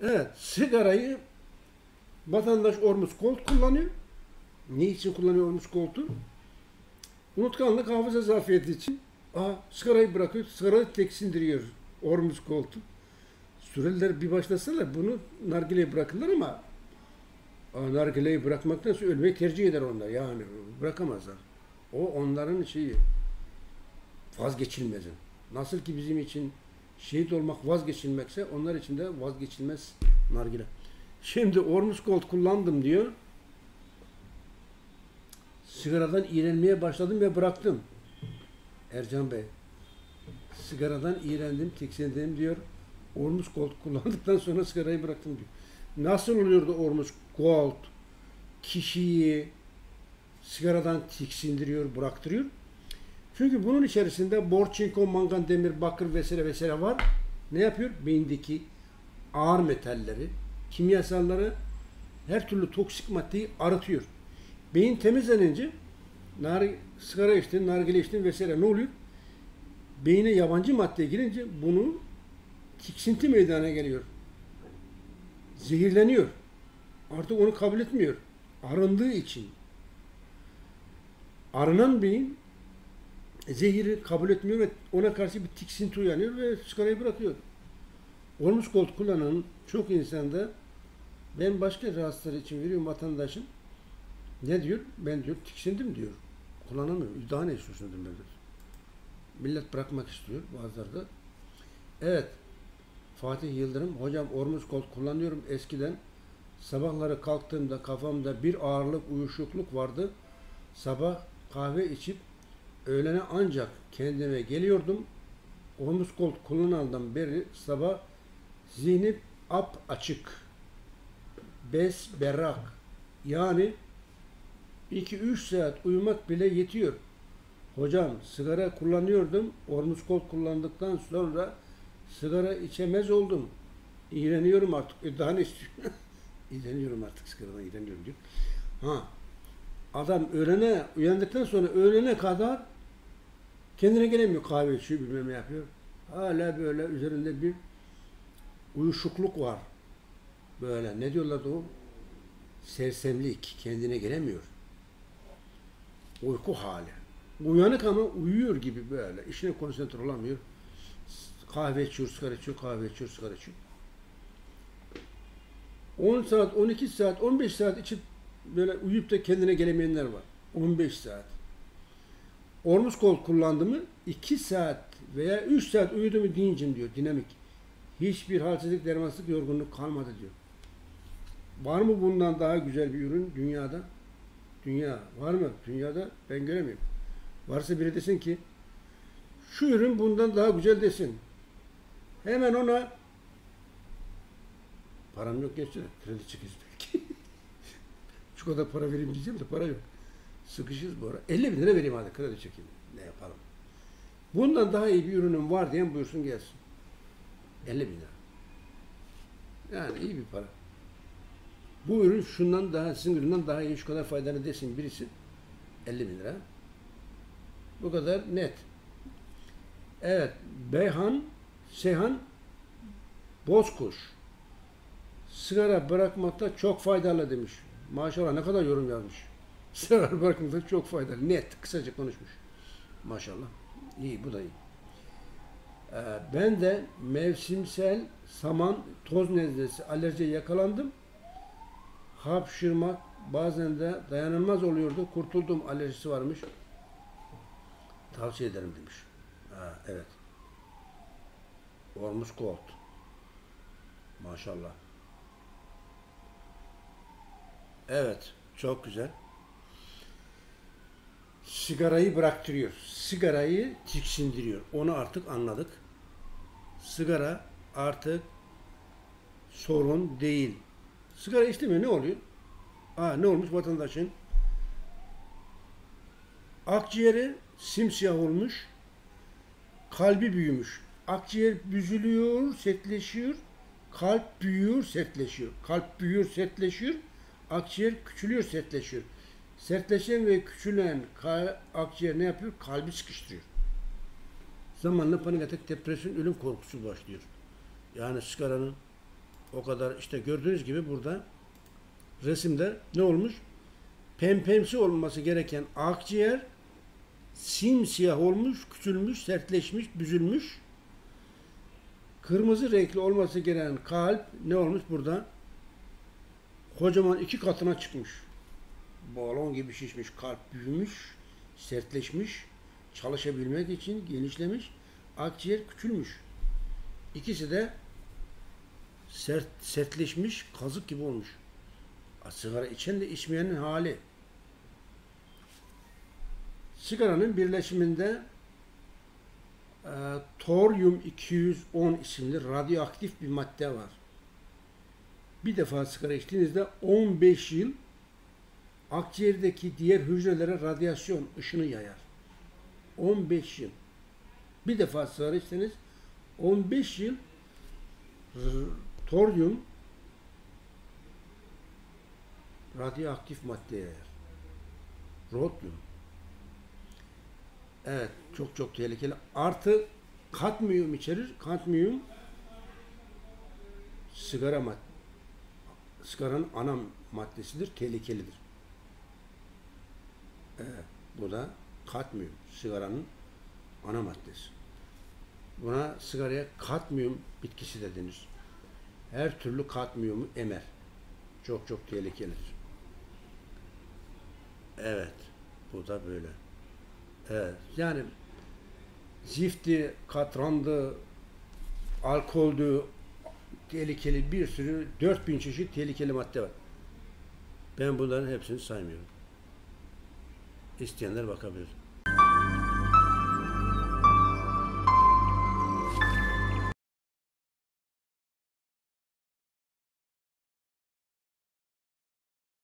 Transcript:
Evet, sigarayı vatandaş Ormus Gold kullanıyor. Ne için kullanıyor Ormus Gold'u? Unutkanlık, hafıza zafiyeti için. Sigarayı bırakıyor, sigarayı tiksindiriyor Ormus Gold'u. Suriyeliler bir başlasalar bunu nargileyi bırakırlar ama nargileyi bırakmaktan sonra ölmeyi tercih eder onlar. Yani bırakamazlar. O onların şeyi vazgeçilmezi. Nasıl ki bizim için şehit olmak vazgeçilmekse onlar için de vazgeçilmez nargile. Şimdi Ormus Gold kullandım diyor. Sigaradan iğrenmeye başladım ve bıraktım. Ercan Bey, sigaradan iğrendim, tiksindim diyor. Ormus Gold kullandıktan sonra sigarayı bıraktım diyor. Nasıl oluyordu Ormus Gold kişiyi sigaradan tiksindiriyor, bıraktırıyor? Çünkü bunun içerisinde bor, çinko, mangan, demir, bakır vesaire vesaire var. Ne yapıyor? Beyindeki ağır metalleri, kimyasalları, her türlü toksik maddeyi arıtıyor. Beyin temizlenince sigara içtin, nargile içtin vesaire ne oluyor? Beyine yabancı madde girince bunun tiksinti meydana geliyor. Zehirleniyor. Artık onu kabul etmiyor. Arındığı için. Arınan beyin zehiri kabul etmiyor ve ona karşı bir tiksinti uyanıyor ve sigarayı bırakıyor. Ormus Gold kullanan çok insanda ben başka rahatsızlar için veriyorum vatandaşın. Ne diyor? Ben diyor tiksindim diyor. Kullanamıyorum. Daha ne istiyorsun ben diyor. Millet bırakmak istiyor bazıları da. Evet. Fatih Yıldırım. Hocam Ormus Gold kullanıyorum eskiden. Sabahları kalktığımda kafamda bir ağırlık, uyuşukluk vardı. Sabah kahve içip öğlene ancak kendime geliyordum. Ormus Gold kullanandan beri sabah zihnim açık. Berrak. Yani 2-3 saat uyumak bile yetiyor. Hocam sigara kullanıyordum. Ormus Gold kullandıktan sonra sigara içemez oldum. İğreniyorum artık. Daha ne istiyorsun? İğreniyorum artık sigaradan, iğreniyorum diyor. Adam öğlene uyandıktan sonra öğlene kadar kendine gelemiyor. Kahve içiyor, bilmem ne yapıyor. Hala böyle üzerinde bir uyuşukluk var. Böyle ne diyorlardı o? Sersemlik. Kendine gelemiyor. Uyku hali. Uyanık ama uyuyor gibi böyle. İşine konsantre olamıyor. Kahve içiyor, sigara içiyor, kahve içiyor, sigara içiyor. 10 saat, 12 saat, 15 saat içip böyle uyuyup da kendine gelemeyenler var. 15 saat. Ormus Gold kullandı mı 2 saat veya 3 saat uyudu mu dincim diyor. Dinamik. Hiçbir halsizlik, dermansızlık, yorgunluk kalmadı diyor. Var mı bundan daha güzel bir ürün dünyada? Dünya var mı? Dünyada ben göremiyorum. Varsa biri desin ki şu ürün bundan daha güzel desin. Hemen ona param yok gençler. Kredi çekeriz belki. Şu kadar para vereyim diyeceğim de para yok. Sıkışırız bu ara. 50 bin lira vereyim hadi kredi çekeyim. Ne yapalım? Bundan daha iyi bir ürünüm var diyen buyursun gelsin. 50 bin lira. Yani iyi bir para. Bu ürün şundan daha, sizin üründen daha iyi, şu kadar faydalı desin birisi. 50 bin lira. Bu kadar net. Evet. Seyhan Bozkuş. Sigara bırakmakta çok faydalı demiş. Maşallah ne kadar yorum yazmış. Sigara bırakmakta çok faydalı. Net. Kısaca konuşmuş. Maşallah. İyi. Bu da iyi. Ben de mevsimsel saman, toz nezlesi, alerjiye yakalandım. Hapşırmak bazen de dayanılmaz oluyordu. Kurtuldum, alerjisi varmış. Tavsiye ederim demiş. Evet. Ormus Gold. Maşallah. Evet. Çok güzel. Sigarayı bıraktırıyor. Sigarayı tiksindiriyor. Onu artık anladık. Sigara artık sorun değil. Sigara içti ne oluyor? Ne olmuş vatandaşın? Akciğeri simsiyah olmuş. Kalbi büyümüş. Akciğer büzülüyor, sertleşiyor. Kalp büyüyor, sertleşiyor. Kalp büyüyor, sertleşiyor. Akciğer küçülüyor, sertleşiyor. Sertleşen ve küçülen akciğer ne yapıyor? Kalbi sıkıştırıyor. Zamanla panik atak, depresyon, ölüm korkusu başlıyor. Yani sigaranın O kadar işte gördüğünüz gibi burada resimde ne olmuş? Pempemsi olması gereken akciğer simsiyah olmuş, küçülmüş, sertleşmiş, büzülmüş. Kırmızı renkli olması gereken kalp ne olmuş burada? Kocaman 2 katına çıkmış. Balon gibi şişmiş, kalp büyümüş, sertleşmiş, çalışabilmek için genişlemiş, akciğer küçülmüş. İkisi de sertleşmiş, kazık gibi olmuş. Sigara içen de içmeyenin hali. Sigaranın birleşiminde toryum 210 isimli radyoaktif bir madde var. Bir defa sigara içtiğinizde 15 yıl akciğerdeki diğer hücrelere radyasyon ışını yayar. 15 yıl. Bir defa sigara içseniz 15 yıl toryum radyoaktif madde yayar. Rodyum. Evet, çok tehlikeli. Artı kadmiyum içerir. Kadmiyum sigaranın ana maddesidir, tehlikelidir. Evet, bu da kadmiyum, sigaranın ana maddesi. Buna sigaraya kadmiyum bitkisi de denir. Her türlü kadmiyumu emer. Çok tehlikelidir. Evet, bu da böyle. Evet, yani zifti, katrandı, alkoldü, tehlikeli bir sürü 4000 çeşit tehlikeli madde var. Ben bunların hepsini saymıyorum. İsteyenler bakabilir.